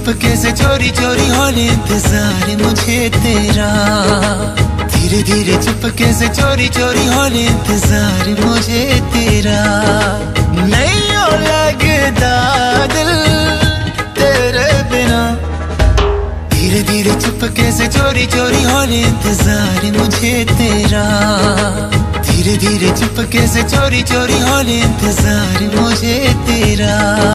चुपके से चोरी चोरी होले इंतजार मुझे तेरा। धीरे धीरे चुपके से चोरी चोरी होले इंतजार मुझे तेरा। नहीं हो लगता दिल तेरे बिना। धीरे धीरे चुपके से चोरी चोरी होले इंतजार मुझे तेरा। धीरे धीरे चुपके से चोरी चोरी होले इंतजार मुझे तेरा।